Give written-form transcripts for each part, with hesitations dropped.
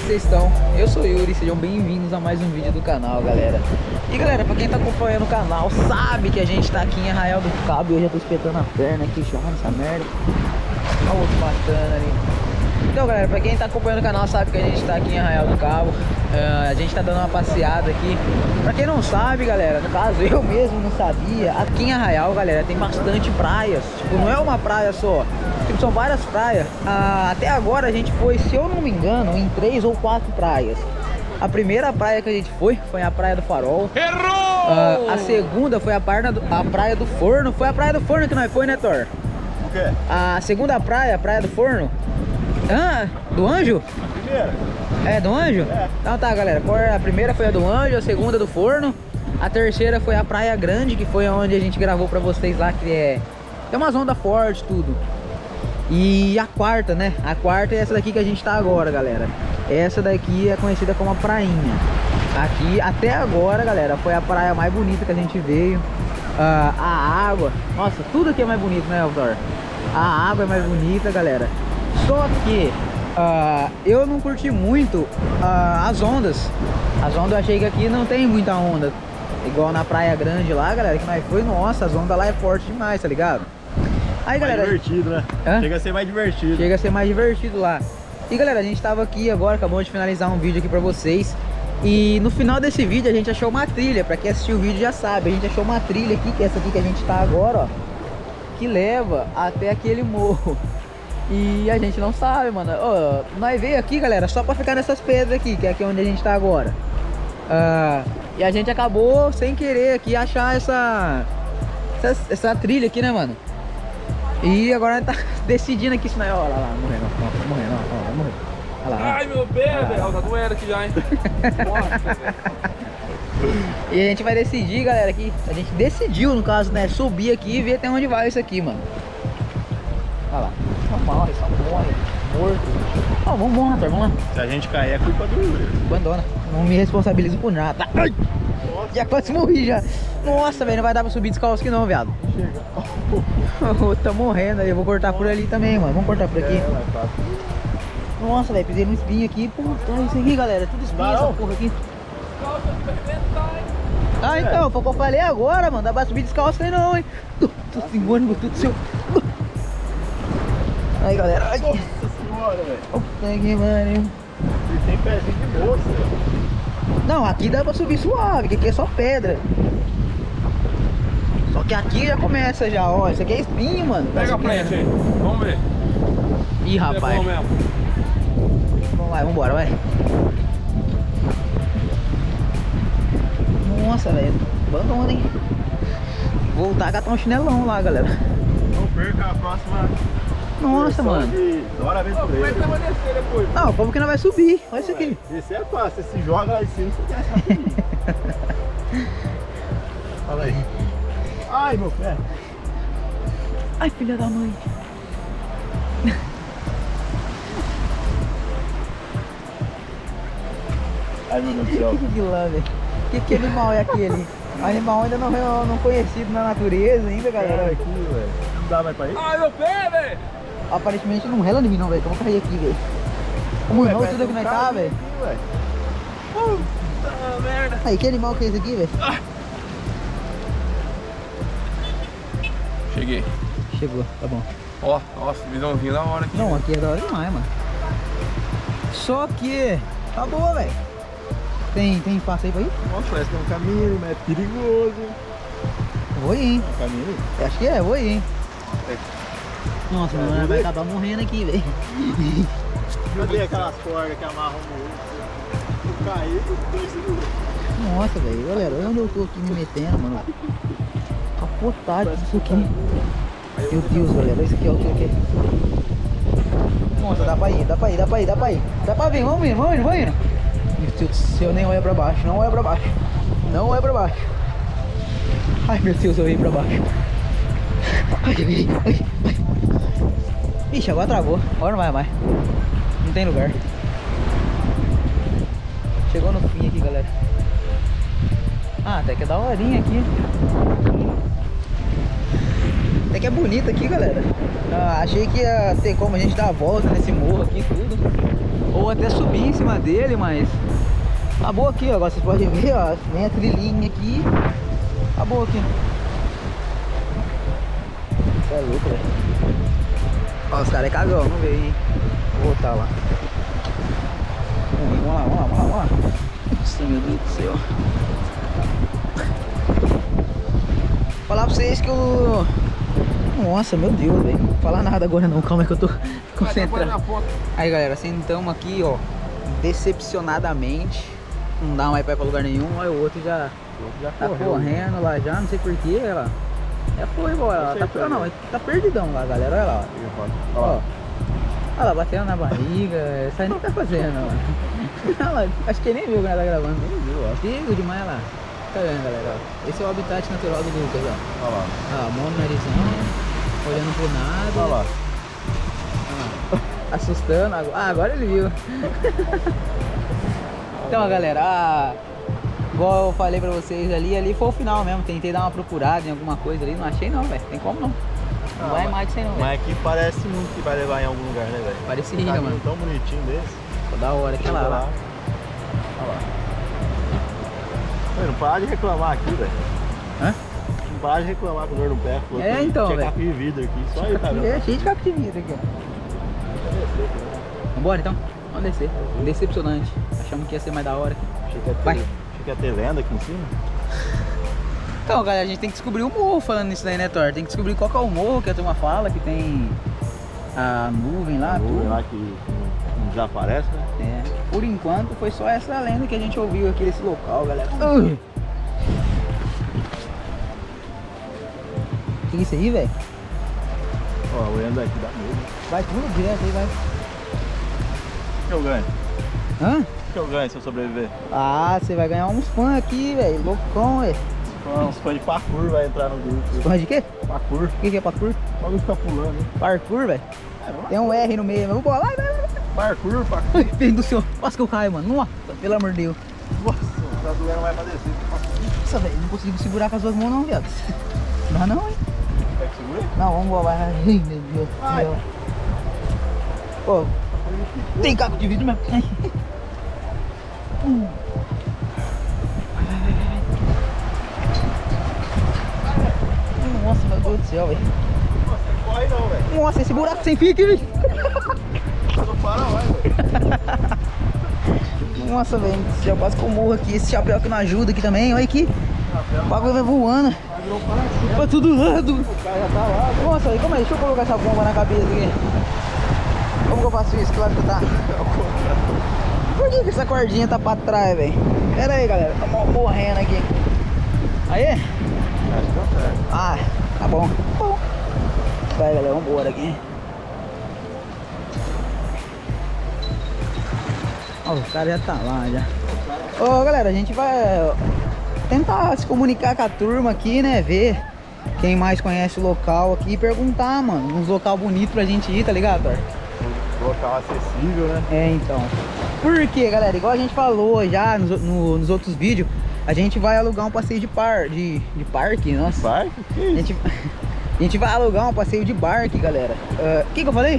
que vocês estão? Eu sou o Yuri, sejam bem-vindos a mais um vídeo do canal, galera. E galera, pra quem tá acompanhando o canal, sabe que a gente tá aqui em Arraial do Cabo. E eu já tô espetando a perna aqui, já nessa merda. Olha o outro matando ali. Então galera, pra quem tá acompanhando o canal sabe que a gente tá aqui em Arraial do Cabo. A gente tá dando uma passeada aqui. Pra quem não sabe, galera, no caso eu mesmo não sabia, aqui em Arraial, galera, tem bastante praias. Tipo, não é uma praia só, tipo, são várias praias. Até agora a gente foi, se eu não me engano, em 3 ou 4 praias. A primeira praia que a gente foi a Praia do Farol. Errou! A segunda foi a Praia do Forno. Foi a Praia do Forno que nós foi, né, Thor? O quê? A segunda praia, a Praia do Forno. Do Anjo? A primeira? É, do Anjo? É. Então tá, galera. A primeira foi a do Anjo, a segunda do Forno. A terceira foi a Praia Grande, que foi onde a gente gravou pra vocês lá, que é umas ondas fortes, tudo. E a quarta, né? A quarta é essa daqui que a gente tá agora, galera. Essa daqui é conhecida como a Prainha. Aqui, até agora, galera, foi a praia mais bonita que a gente veio. A água, nossa, tudo aqui é mais bonito, né, Thor? A água é mais bonita, galera. Só que eu não curti muito as ondas. As ondas eu achei que aqui não tem muita onda. Igual na Praia Grande lá, galera, que nós foi, nossa, as ondas lá é forte demais, tá ligado? Aí, galera, mais divertido, né? Chega a ser mais divertido. Chega a ser mais divertido lá. E galera, a gente tava aqui agora, acabou de finalizar um vídeo aqui pra vocês. E no final desse vídeo a gente achou uma trilha. Pra quem assistiu o vídeo já sabe, a gente achou uma trilha aqui, que é essa aqui que a gente tá agora, ó, que leva até aquele morro. E a gente não sabe, mano. Nós veio aqui, galera, só pra ficar nessas pedras aqui, que é aqui onde a gente tá agora. E a gente acabou, sem querer, aqui achar essa trilha aqui, né, mano? E agora tá decidindo aqui se não é. Olha lá, morrendo, ó, morrendo. Olha lá. Ai, meu pé, velho, tá doendo aqui já, hein? E a gente vai decidir, galera, aqui. A gente decidiu, no caso, né, subir aqui e ver até onde vai isso aqui, mano. Olha lá. Só morre, morto. Vamos lá, Thor, vamos lá. Se a gente cair é culpa do Yuri. Abandona. Não me responsabilizo por nada. Ai! Já quase morri já. Nossa, velho, não vai dar pra subir descalço aqui não, viado. Chega. Tá morrendo aí, eu vou cortar por ali também, mano. Vamos cortar por aqui. Nossa, velho, pisei num espinho aqui. Puta, isso aqui, galera, tudo espinho essa porra aqui. Então, foi o que eu falei agora, mano. Dá pra subir descalço aí não, hein. Tô segurando tudo seu. Aí, galera. Ai. Nossa senhora, velho. Puta que mano. E tem pezinho de moça, velho. Não, aqui dá pra subir suave, que aqui é só pedra. Só que aqui já começa já, ó. Isso aqui é espinho, mano. Pega a frente aí, vamos ver. Ih, rapaz. Vamos lá, vambora, vai. Nossa, velho. Abandona, hein. Voltar a catar um chinelão lá, galera. Não perca a próxima. Nossa, mano. Dora Aventureira. Como é que vai descer depois? Não, como que não vai subir? Olha isso aqui. Descer é fácil, você se joga lá em cima, você desce rapidinho. Fala aí. Ai, meu pé. Ai, filha da mãe. Ai, meu Deus do céu. Que lá, velho? Que animal é aquele? Animal ainda não conhecido na natureza ainda, galera. Aqui, velho. Não dá mais pra ir? Ai, meu pé, velho. Aparentemente não rela em mim não, velho. Vamos cair aqui, velho. Vamos não, tudo que nós tá, velho. Puta merda. Aí, que animal que é esse aqui, velho? Cheguei. Chegou, tá bom. Ó, nossa, visãozinho da hora aqui. Não, aqui é da hora demais, mano. Só que... Tá boa, velho. Tem espaço aí pra ir? Nossa, parece que é um caminho, mas é perigoso. Vou ir, hein? É um caminho? Acho que vou ir, hein? Nossa, mano, vai acabar morrendo aqui, velho. Cadê aquelas cordas que amarram no outro? Caiu, dois segundos. Nossa, velho, galera, olha onde eu tô aqui me metendo, mano. Capotado isso aqui. Meu Deus, galera, isso aqui é o que? Nossa, dá pra ir. Dá pra vir, vamos indo. Meu Deus do céu, nem olha pra baixo, não olha pra baixo. Ai, meu Deus, eu ia pra baixo. Ai. Ixi, agora travou. Agora não vai mais. Não tem lugar. Chegou no fim aqui, galera. Até que é da horinha aqui. Até que é bonito aqui, galera. Achei que ia ter como a gente dar a volta nesse morro aqui, tudo. Ou até subir em cima dele, mas... Acabou aqui, ó. Agora vocês podem ver, ó. Vem a trilhinha aqui. Acabou aqui. Isso é louco, velho. Ó, os caras é cagão, vamos ver, hein. Vou voltar lá. Vamos lá. Nossa, meu Deus do céu. Vou falar pra vocês que eu... Nossa, meu Deus, velho. Não vou falar nada agora não, calma aí que eu tô concentrado. Aí, galera, sentamos aqui, ó. Decepcionadamente. Não dá mais pra ir pra lugar nenhum. Olha o outro já tá correndo lá já, não sei porquê, olha lá. Já foi embora, tá perdidão lá, galera, olha lá. Ó. Olha lá, batendo na barriga, isso aí nem tá fazendo, ó. Olha lá, acho que ele nem viu que ela tá gravando. Nem viu, ó. Perigo demais lá. Tá vendo, galera, ó. Esse é o habitat natural do Lucas, ó. Olha lá. Ó, mão no narizão, olhando pro nada. Olha lá. Assustando, agora ele viu. Então, galera, igual eu falei pra vocês ali foi o final mesmo. Tentei dar uma procurada em alguma coisa ali, não achei não, velho. Tem como não. Não vai mais disso aí não, velho. Mas aqui parece muito que vai levar em algum lugar, né, velho? Parecia, mano. Tão bonitinho desse. Tô da hora, aqui lá. Olha lá. Não para de reclamar aqui, velho. Hã? Não para de reclamar com dor no pé. É, então, velho. Tinha capim de vidro aqui, só aí, tá vendo? É, cheio de capim de vidro aqui, ó. Vambora então? Vamos descer. Decepcionante. Achamos que ia ser mais da hora aqui. Achei que ia ter lenda aqui em cima. Então, galera, a gente tem que descobrir o morro falando nisso daí, né, Thor? Tem que descobrir qual que é o morro que a turma fala, que tem a nuvem lá. A nuvem lá que não desaparece, né? É. Por enquanto foi só essa lenda que a gente ouviu aqui desse local, galera. Que isso aí, velho? Ó, o Endo aqui dá medo. Vai tudo direto aí, vai. O que eu ganho? Hã? O que eu ganho se eu sobreviver? Ah, você vai ganhar uns fãs aqui, velho. Loucão, velho. Uns fãs de parkour vai entrar no grupo. Fãs de quê? Parkour. O que é parkour? Pode ficar pulando, hein? Parkour, velho? Tem um R no meio, mas vamos lá, vai. Parkour. Ai, filho do céu. Quase que eu caio, mano. Nossa, pelo amor de Deus. Nossa, tá doendo mais pra descer. Nossa, velho, não consigo segurar com as duas mãos não, viado. Não dá não, hein? Quer que segure? Não, vamos lá, vai. Ai, meu Deus do céu. Pô, tem caco de vidro mesmo. Nossa, meu Deus do céu, velho. Nossa, não corre não, velho. Nossa, esse buraco sem fio aqui, velho. Não para mais, velho. Nossa, velho, já quase que eu morro aqui. Esse chapéu que não ajuda aqui também, olha aqui. O bagulho vai voando. Pra todo lado. O cara já tá lá, velho. Nossa, velho, como é? Deixa eu colocar essa bomba na cabeça aqui. Como que eu faço isso? Que lado que tá? Por que essa cordinha tá pra trás, velho? Pera aí, galera. Tô morrendo aqui. Aí? Acho que tá certo. Ah, tá bom. Vai, galera, vambora aqui. Ó, o cara já tá lá, já. Ô, galera, a gente vai tentar se comunicar com a turma aqui, né? Ver quem mais conhece o local aqui e perguntar, mano. Uns local bonito pra gente ir, tá ligado, Thor? Local acessível, né? É, então. Por quê, galera? Igual a gente falou já nos outros vídeos, a gente vai alugar um passeio de parque, nossa. Parque? Que isso? A gente vai alugar um passeio de barco, galera. O que eu falei?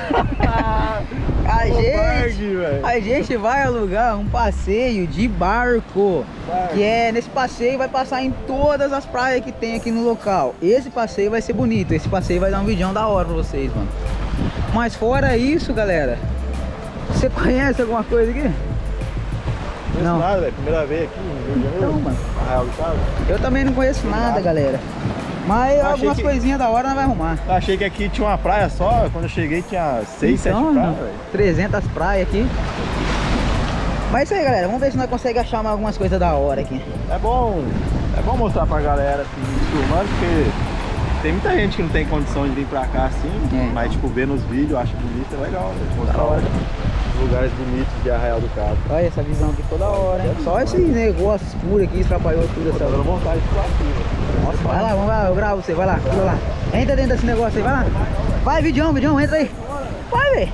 A gente vai alugar um passeio de barco. Que é, nesse passeio vai passar em todas as praias que tem aqui no local. Esse passeio vai ser bonito, esse passeio vai dar um vídeo da hora pra vocês, mano. Mas fora isso, galera, você conhece alguma coisa aqui? Não. Nada, velho. Primeira vez aqui no Rio de Janeiro. Não, mano. Arraial do Cabo. Eu também não conheço nada, galera. Mas algumas coisinhas da hora nós vai arrumar. Eu achei que aqui tinha uma praia só, quando eu cheguei tinha 6, 7 praias, velho. 300 praias aqui. Mas é isso aí, galera, vamos ver se nós conseguimos achar algumas coisas da hora aqui. É bom mostrar pra galera assim, filmando, porque tem muita gente que não tem condição de vir pra cá assim, mas tipo, ver nos vídeos, acho bonito, é legal, mostrar os lugares bonitos de Arraial do Cabo. Olha essa visão aqui toda hora, hein? Só esse negócio escuro aqui atrapalhou tudo. Tô dando vontade de ficar aqui, nossa, vai lá, vamos lá, eu gravo você, vai lá, pula lá. Entra dentro desse negócio aí, vai lá. Vai, Vidião, entra aí. Vai, velho.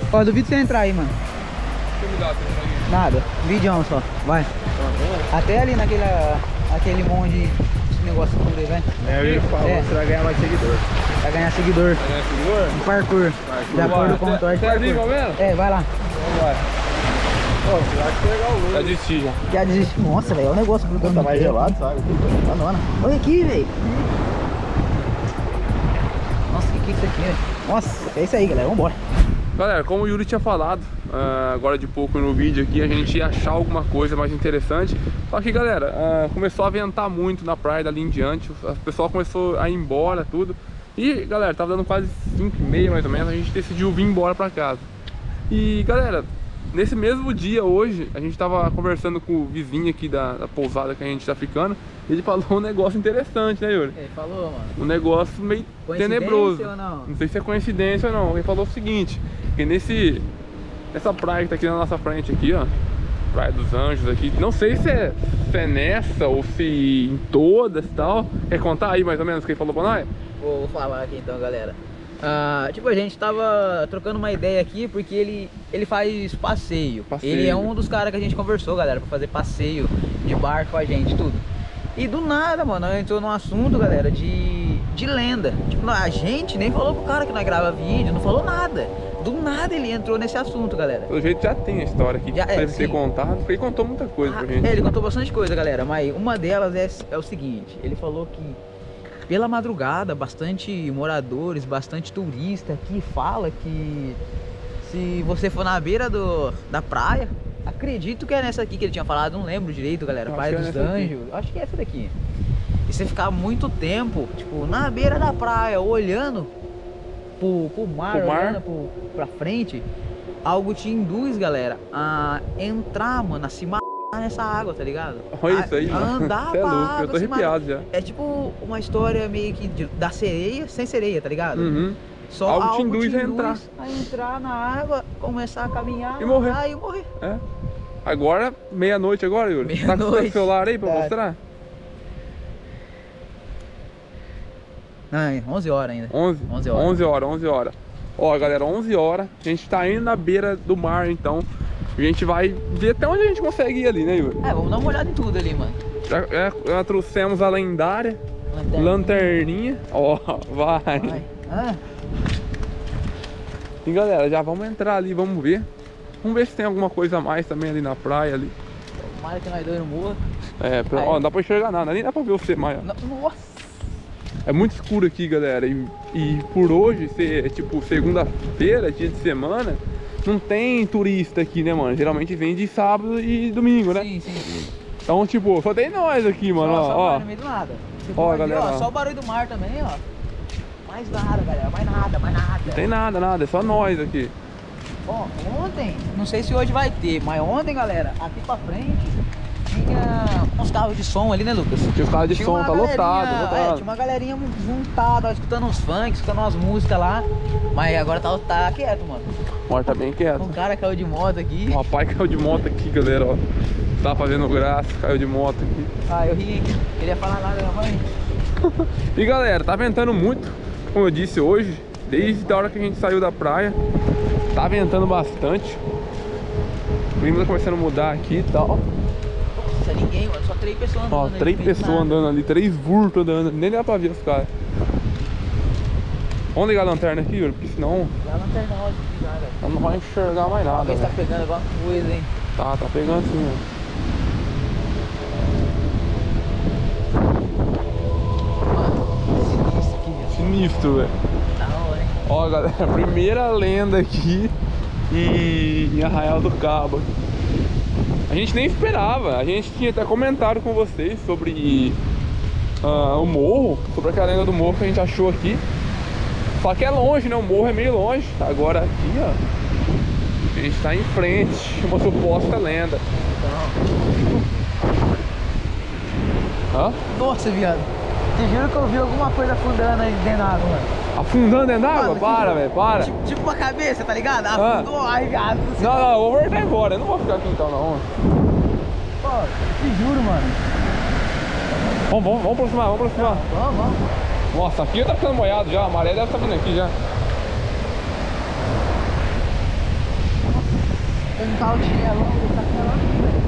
Ó, duvido você entrar aí, mano. Deixa eu me dar, tem Nada, vídeo só, vai. Até ali aquele monte de negócio tudo aí, vai. Ele falou que você vai ganhar mais seguidor. Vai ganhar seguidor. Um parkour. De acordo com o Torte Tá ali, parkour. mesmo? É, vai lá. Vamos lá. Pô, eu acho que é legal o Já Lula. desisti já. Já desiste. Nossa, velho, é um negócio grudando. Tá mais gelado, sabe? Tá. Olha aqui, velho. Nossa, o que é isso aqui, velho? Nossa, é isso aí, galera. Vambora. Galera, como o Yuri tinha falado agora de pouco no vídeo aqui, a gente ia achar alguma coisa mais interessante. Só que, galera, começou a ventar muito na praia dali em diante. O pessoal começou a ir embora, tudo. E, galera, tava dando quase 5h30 mais ou menos. A gente decidiu vir embora pra casa. E, galera, nesse mesmo dia, hoje, a gente tava conversando com o vizinho aqui da pousada que a gente tá ficando. Ele falou um negócio interessante, né, Yuri? Ele falou, mano. Um negócio meio tenebroso. Ou não? Não sei se é coincidência ou não. Ele falou o seguinte, que nessa praia que tá aqui na nossa frente aqui, ó, Praia dos Anjos aqui, não sei se é nessa ou se em todas e tal. Quer contar aí mais ou menos o que ele falou pra nós? Vou falar aqui então, galera. Tipo, a gente tava trocando uma ideia aqui porque ele faz passeio. Ele é um dos caras que a gente conversou, galera, pra fazer passeio de barco com a gente, tudo. E do nada, mano, entrou num assunto, galera, de lenda. Tipo, a gente nem falou pro cara que nós grava vídeo, não falou nada. Do nada ele entrou nesse assunto, galera. Pelo jeito já tem a história aqui, Já deve ter sim. contado, porque ele contou muita coisa pra gente. Ele contou bastante coisa, galera, mas uma delas é o seguinte. Ele falou que pela madrugada, bastante moradores, bastante turista aqui fala que se você for na beira da praia, acredito que é nessa aqui que ele tinha falado, não lembro direito, galera, Praia dos Anjos, acho que é essa daqui. E você ficar muito tempo, tipo, na beira da praia, olhando pro mar, olhando pra frente, algo te induz, galera, a entrar, mano, a se matar nessa água, tá ligado? Olha isso aí, a mano. andar Cê é pra louco, água, eu tô se matar. arrepiado já. É tipo uma história meio que da sereia, sem sereia, tá ligado? Uhum. Só Algo te induz a entrar. A entrar na água, começar a caminhar E morrer. nadar e morrer. É. Agora, meia-noite agora, Yuri? Tá com o seu celular aí pra Tá. mostrar? Não, é 11 horas ainda. 11? 11 horas. 11 horas. Ó, galera, 11 horas. A gente tá indo na beira do mar, então. A gente vai ver até onde a gente consegue ir ali, né, Yuri? Vamos dar uma olhada em tudo ali, mano. Já trouxemos a lendária lanterninha. Ó, vai. Ah, E, galera, já vamos entrar ali, vamos ver. Vamos ver se tem alguma coisa a mais também ali na praia ali. tomara que nós dois não morra. Ó, não dá pra enxergar nada, nem dá pra ver você mais, ó. Nossa! É muito escuro aqui, galera, e por hoje ser tipo segunda-feira, dia de semana, não tem turista aqui, né, mano? Geralmente vem de sábado e domingo, né? Sim. Então, tipo, só tem nós aqui, mano, Só ó. no meio do nada. Ó, Aqui, galera. só o barulho do mar também, ó. Mais nada, galera, mais nada. Não tem nada, é só nós aqui. Ó, ontem, não sei se hoje vai ter, mas ontem, galera, aqui pra frente tinha uns carros de som ali, né, Lucas? Tinha os carros de som, uma tá lotado. tinha uma galerinha juntada, ó, escutando uns funk, escutando umas músicas lá. Mas agora tá quieto, mano. Ó, tá bem quieto. Um cara caiu de moto aqui. O rapaz caiu de moto aqui, galera, ó. Tá fazendo graça, caiu de moto aqui. Ah, eu ri, queria falar nada, minha mãe. E, galera, tá ventando muito, como eu disse hoje, desde a hora que a gente saiu da praia. Tá ventando bastante. O clima tá começando a mudar aqui e tal. Nossa, ninguém, mano, só 3 pessoas andando. Ó, ali, 3 não fez pessoas nada. andando ali, 3 vultos andando, nem dá pra ver os caras. Vamos ligar a lanterna aqui, Yuri, porque senão Dá a lanterna rosa aqui já, velho. não vai enxergar mais nada. Alguém tá Né? pegando alguma coisa, hein? Tá pegando sim, ó. Mano, sinistro aqui, velho. Sinistro, velho. Da hora, hein? Ó, galera, primeira lenda aqui em Arraial do Cabo. A gente nem esperava, a gente tinha até comentado com vocês sobre o morro, sobre aquela lenda do morro que a gente achou aqui. Só que é longe, né? O morro é meio longe. Agora aqui, ó, a gente tá em frente, uma suposta lenda. Hã? Nossa, viado. Te juro que eu vi alguma coisa afundando aí dentro da água, mano. Afundando dentro d'água? Mano, Para, tipo- velho, para. Tipo uma cabeça, tá ligado? Afundou, ai, viado. Não, eu vou voltar embora, eu não vou ficar aqui então, não. Pô, te juro, mano. Vamos aproximar, vamos aproximar. Vamos. Nossa, aqui tá ficando molhado já, a maré deve estar vindo aqui já. Tem um cauchinelo, tá aqui, velho.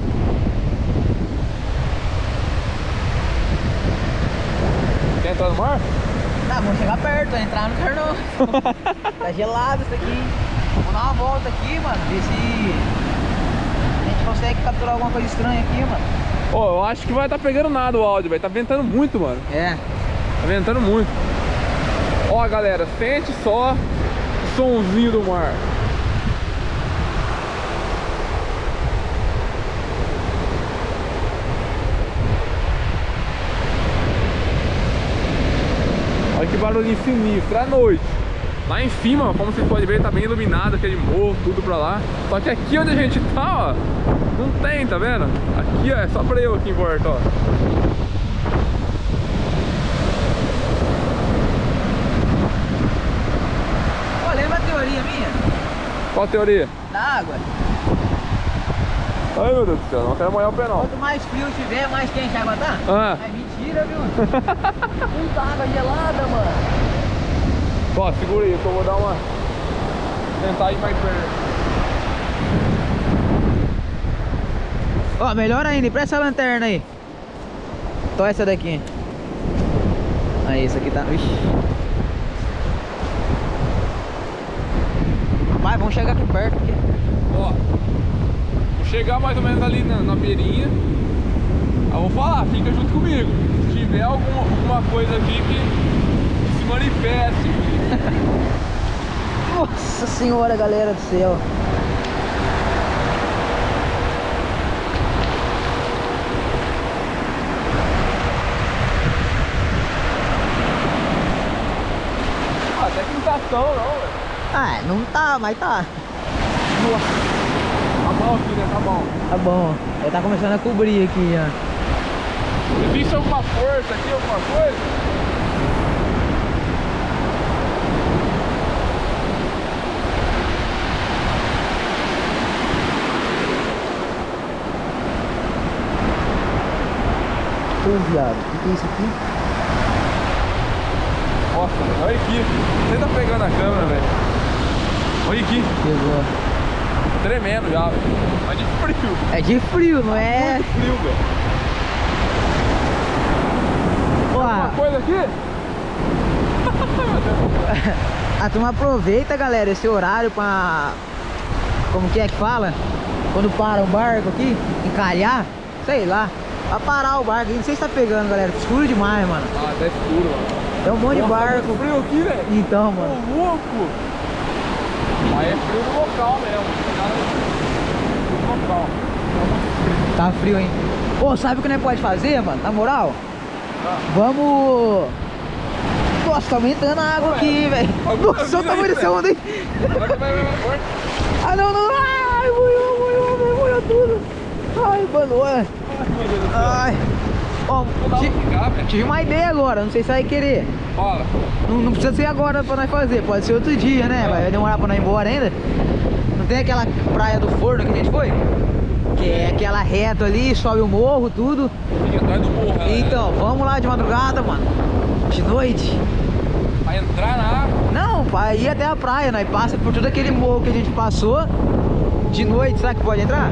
Quer entrar no mar? Tá, vamos chegar perto, entrar no carnão. Tá gelado isso aqui. Vamos dar uma volta aqui, mano. Ver se a gente consegue capturar alguma coisa estranha aqui, mano. Ó, eu acho que vai tá pegando nada o áudio, velho. Tá ventando muito, mano. É. Tá ventando muito. Ó, galera, sente só o sonzinho do mar. Olha que barulhinho sinistro, à noite. Lá em cima, como vocês podem ver, tá bem iluminado, aquele morro, tudo pra lá. Só que aqui onde a gente tá, ó, não tem, tá vendo? Aqui, ó, é só pra eu aqui em volta, ó. Ó, lembra a teoria minha? Qual a teoria? Da água. Ai, meu Deus do céu, não quero molhar o pé não. Quanto mais frio tiver, mais quente a água tá? Ah. É mentira, viu? Muita água gelada, mano. Ó, segura aí que eu vou dar uma... tentar ir mais perto. Ó, melhor ainda, presta essa lanterna aí. Tô essa daqui. Aí, essa aqui tá... Ixi. Vai, vamos chegar aqui perto. Aqui. Ó, vou chegar mais ou menos ali na beirinha. Aí eu vou falar, fica junto comigo. Se tiver alguma coisa aqui que se manifeste. Nossa senhora, galera do céu. Até que não tá tão não, velho. Ah, não tá, mas tá. Nossa. Tá bom aqui, né? Tá bom. Tá bom. Ele tá começando a cobrir aqui, ó. Existe alguma força aqui, alguma coisa? Pô, viado, o que é isso aqui? Nossa, olha aqui. Você tá pegando a câmera, velho. Olha aqui. Pegou. Tremendo já, velho. Mas de frio. É de frio, não é? Muito frio, velho. Alguma Ó, coisa aqui? a turma aproveita, galera, esse horário pra... Como que é que fala? Quando para o barco aqui, encalhar, sei lá. Pra parar o barco, não sei se tá pegando, galera. Escuro demais, mano. Ah, tá escuro, mano. Tem um monte de barco. Tá frio aqui, velho. Então, mano. Tô louco. Mas é frio no local mesmo. No local. Tá frio, hein? Ô, sabe o que nós pode fazer, mano? Na moral? Vamos... Nossa, tá aumentando a água aqui, velho. Nossa, olha o tamanho desse onda, hein? Vai. Ah, não, não. Ai, molhou tudo. Ai, mano, olha. Ai. Ó, tive uma ideia agora, não sei se vai querer. Fala. Não precisa ser agora pra nós fazer, pode ser outro dia, né? Vai demorar pra nós ir embora ainda. Não tem aquela praia do Forno que a gente foi? Que é aquela reta ali, sobe o morro, tudo. Fica atrás do morro, né? Então, vamos lá de madrugada, mano. De noite. Pra entrar na água. Não, pra ir até a praia, nós passa por todo aquele morro que a gente passou. De noite, será que pode entrar?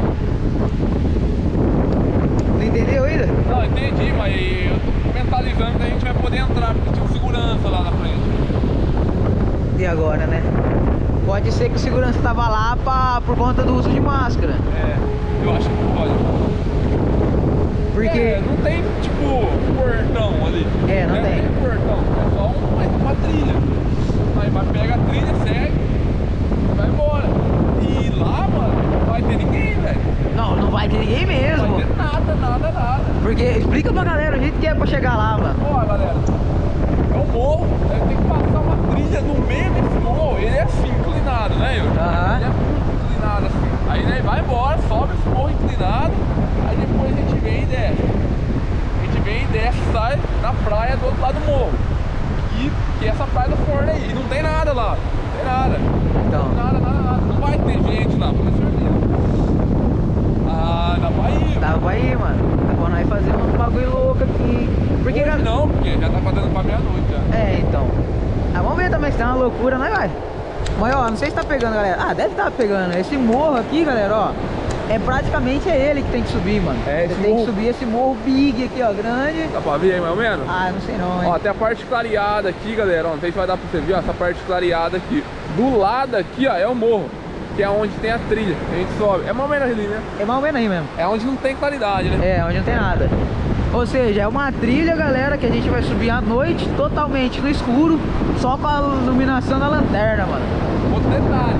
Não entendeu ainda? Não, entendi, mas eu tô mentalizando que a gente vai poder entrar, porque tinha um segurança lá na frente. E agora, né? Pode ser que o segurança tava lá por conta do uso de máscara. É, eu acho que pode. Porque... É, não tem, tipo, portão ali. É, não tem. Não tem portão, é só uma trilha. Aí vai, pega a trilha, segue e vai embora. E lá, mano, não vai ter ninguém, velho. Não vai ter ninguém mesmo. Não vai ter nada. Porque, explica pra galera o jeito que é pra chegar lá, mano. Ó, galera, é um morro, aí tem que passar uma trilha no meio desse morro. Ele é assim, inclinado, né, Yuri? Aham. Ele é muito inclinado assim. Aí né, vai embora, sobe esse morro inclinado, aí depois a gente vem e desce. A gente vem e desce, sai na praia do outro lado do morro. Que é essa praia do Forno aí. E não tem nada lá. Não tem nada. Então. Nada. Não vai ter gente lá, com certeza. Ah, dá pra ir. Dá pra ir, mano. Agora nós fazer um bagulho louco aqui. Porque Hoje não, porque já tá fazendo pra meia-noite já. É, então. Ah, vamos ver também se tem uma loucura, nós vai. Mas ó, não sei se tá pegando, galera. Ah, deve estar pegando. Esse morro aqui, galera, ó. É praticamente ele que tem que subir, mano. É, você tem que subir esse morro big aqui, ó, grande. Dá pra ver aí mais ou menos? Ah, não sei não, hein. Ó, tem a parte clareada aqui, galera, ó, não sei se vai dar pra você ver, ó, essa parte clareada aqui. Do lado aqui, ó, é o morro, que é onde tem a trilha, a gente sobe. É mais ou menos ali, né? É mais ou menos aí mesmo. É onde não tem claridade, né? É, onde não tem nada. Ou seja, é uma trilha, galera, que a gente vai subir à noite, totalmente no escuro, só com a iluminação da lanterna, mano. Outro detalhe.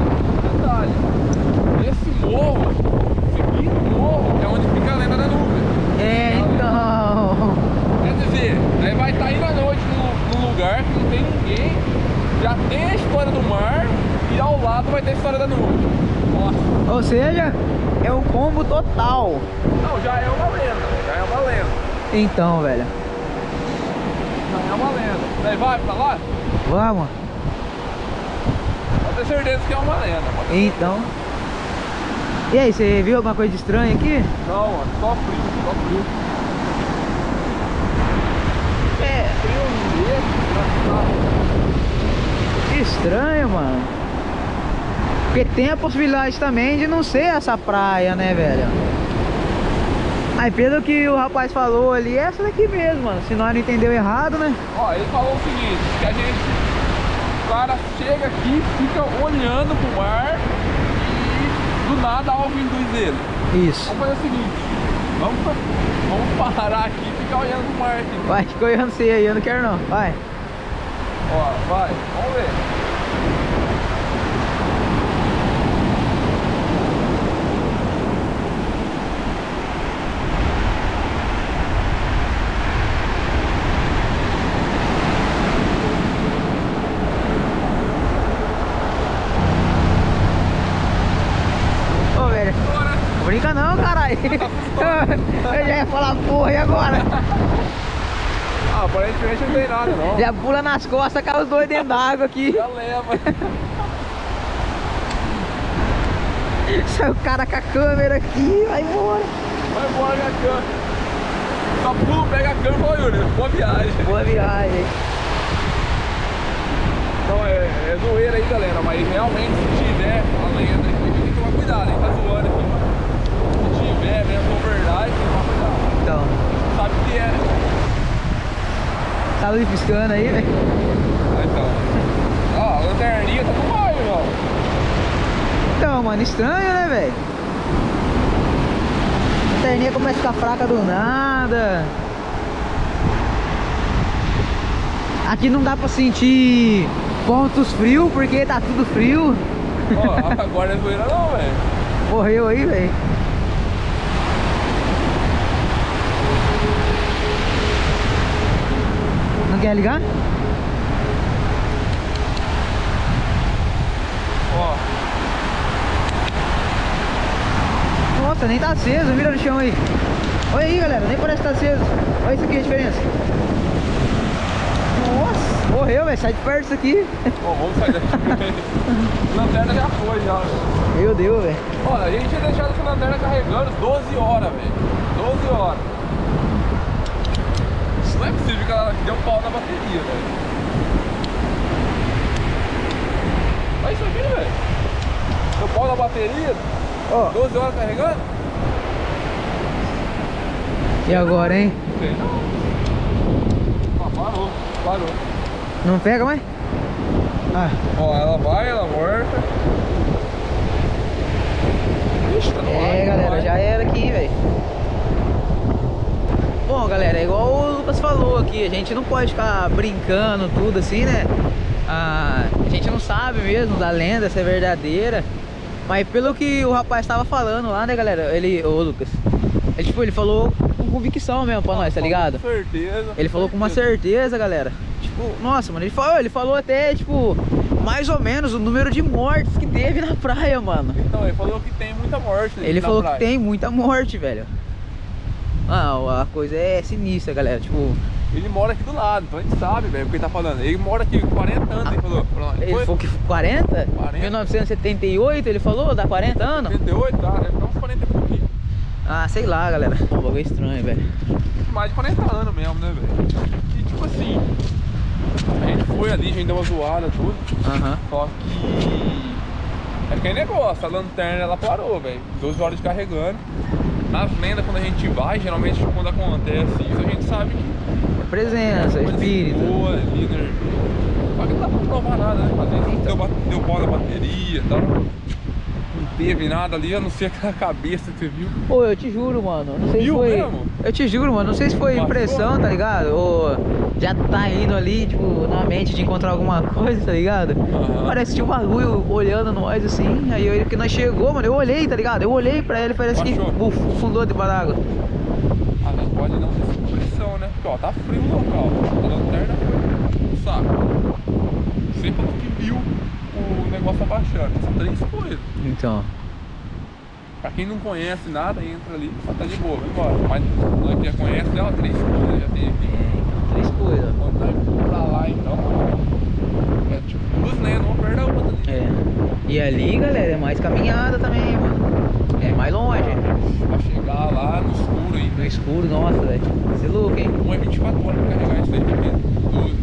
Esse morro, seguindo o morro, é onde fica a lenda da nuvem. É, então... Quer dizer, aí vai estar indo à noite num lugar que não tem ninguém, já tem a história do mar e ao lado vai ter a história da nuvem. Nossa. Ou seja, é um combo total. Não, já é uma lenda. Então, velho. Já é uma lenda. Daí vai pra lá? Vamos. Pode ter certeza que é uma lenda. Então. E aí, você viu alguma coisa de estranha aqui? Não, mano, só frio. É. Frio mesmo. Que estranho, mano. Porque tem a possibilidade também de não ser essa praia, né, velho? Aí pelo que o rapaz falou ali, é essa daqui mesmo, mano. Se nós não entendeu errado, né? Ó, ele falou o seguinte, que a gente, o cara chega aqui, fica olhando pro mar e do nada algo induz ele. Isso. Vamos fazer o seguinte, vamos parar aqui e ficar olhando pro mar aqui. Vai, fica olhando você aí, eu não quero não. Vai. Ó, vai, vamos ver. Brinca não, caralho. Eu já ia falar, porra, e agora? Ah, aparentemente não tem nada não. Já pula nas costas, cai os dois dentro d'água aqui. Já leva. Sai o cara com a câmera aqui, vai embora. Vai embora minha câmera. Só pula, pega a câmera e fala, Yuri, boa viagem. Boa viagem. Então é zoeira aí, galera, mas realmente se tiver a lenda aqui, tem que tomar cuidado, hein? Tá zoando aqui, mano. Se tiver mesmo verdade, tem que tomar cuidado. Então. Sabe o que é, né? Tá luz piscando aí, velho. Então. Ó, a lanterninha tá com bairro, irmão. Então, mano, estranho, né, velho? A lanterninha começa a ficar fraca do nada. Aqui não dá pra sentir pontos frios, porque tá tudo frio. Ó, agora não é zoeira não, velho. Morreu aí, velho. Não quer ligar? Ó. Nossa, nem tá aceso, mira no chão aí. Olha aí, galera, nem parece que tá aceso. Olha isso aqui, a diferença. Nossa, morreu, velho, sai de perto disso aqui. Ó, vamos sair daqui. A lanterna já foi, já, velho. Meu Deus, velho. Olha, a gente tinha deixado essa lanterna carregando 12 horas, velho. 12 horas. Isso não é possível que ela deu pau na bateria, velho. Olha isso aqui, velho. Deu pau na bateria. Ó. 12 horas carregando? E agora, hein? Não sei não. Parou. Não pega mais? Ah. Ó, ela vai, ela volta. Ixi, tá no ar, É, galera, já era aqui, velho. Bom, galera, é igual o Lucas falou aqui, a gente não pode ficar brincando tudo assim, né? A gente não sabe mesmo da lenda, se é verdadeira. Mas pelo que o rapaz estava falando lá, né, galera? Ô Lucas, ele falou com convicção mesmo pra nós, tá ligado? Com certeza. Ele falou com uma certeza, galera. Tipo, nossa, mano, ele falou até, tipo, mais ou menos o número de mortes que teve na praia, mano. Então, ele falou que tem muita morte. Ele falou que tem muita morte, velho. Ah, a coisa é sinistra, galera, tipo... Ele mora aqui do lado, então a gente sabe, velho, o que ele tá falando. Ele mora aqui 40 anos, ele falou. Ele falou que 40? 1978, ele falou? Dá 40 anos? 78, tá? Deve dar uns 40 e pouquinho. Ah, sei lá, galera. Um bagulho estranho, velho. Mais de 40 anos mesmo, né, velho? E tipo assim, A gente foi ali, a gente deu uma zoada, tudo. Aham. Só que... É aquele negócio, a lanterna ela parou, velho. 12 horas de carregando. Nas lendas, quando a gente vai, geralmente quando acontece isso, a gente sabe que... Presença, espírito. Boa, ali, energia. Só que não dá pra provar nada, né? Às vezes deu pau na bateria e tal. Não teve nada ali, a não ser aquela cabeça que você viu. Pô, eu te juro, mano. Não sei se Viu foi. mesmo? Eu te juro, mano. Não sei se foi Baixou? impressão, tá ligado? Ou já tá indo ali, tipo, na mente de encontrar alguma coisa, tá ligado? Aham. Parece que tinha um bagulho olhando nós assim. Aí eu, que nós chegou, mano. Eu olhei, tá ligado? Eu olhei pra ele e parece que Baixou? fundou debaixo d'água. Às vezes pode não ter supressão, né? Porque ó, tá frio o local. A lanterna foi um saco. Você falou que viu o negócio abaixando. São 3 coisas. Então. Pra quem não conhece nada, entra ali, só tá de boa, vai embora. Mas nós que já conhece, ó, 3 coisas, já tem aqui. É, 3 coisas. Quando nós for pra lá, então, é tipo 2 lendas, uma perto da outra ali. É. E ali, galera, é mais caminhada também, mano. É mais longe. Pra chegar lá no escuro ainda. No escuro, nossa, velho. Você é louco, hein? Não é 24 horas pra carregar isso aí, porque 12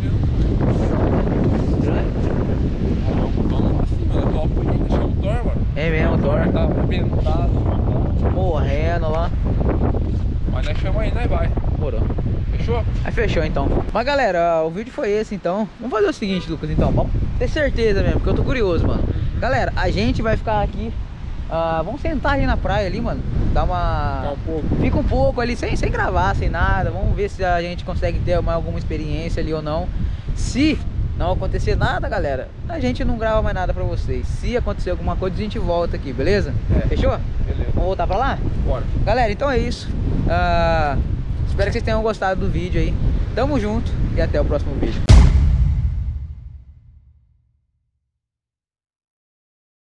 vamos assim, mano. Eu topo aí, deixar o Thor, mano. É mesmo, o Thor. Tá arrebentado, Morrendo lá. mas nós chama aí, nós vai. Morou. Fechou? Aí fechou então. Mas galera, o vídeo foi esse então. Vamos fazer o seguinte, Lucas, então. Vamos ter certeza mesmo, porque eu tô curioso, mano. Galera, a gente vai ficar aqui. Vamos sentar ali na praia ali, mano. Dar uma... Ficar um pouco. Fica um pouco ali, sem gravar, sem nada. Vamos ver se a gente consegue ter alguma experiência ali ou não. Se não acontecer nada, galera, a gente não grava mais nada pra vocês. Se acontecer alguma coisa, a gente volta aqui, beleza? Fechou? Beleza. Vamos voltar pra lá? Bora. Galera, então é isso. Espero que vocês tenham gostado do vídeo aí. Tamo junto e até o próximo vídeo.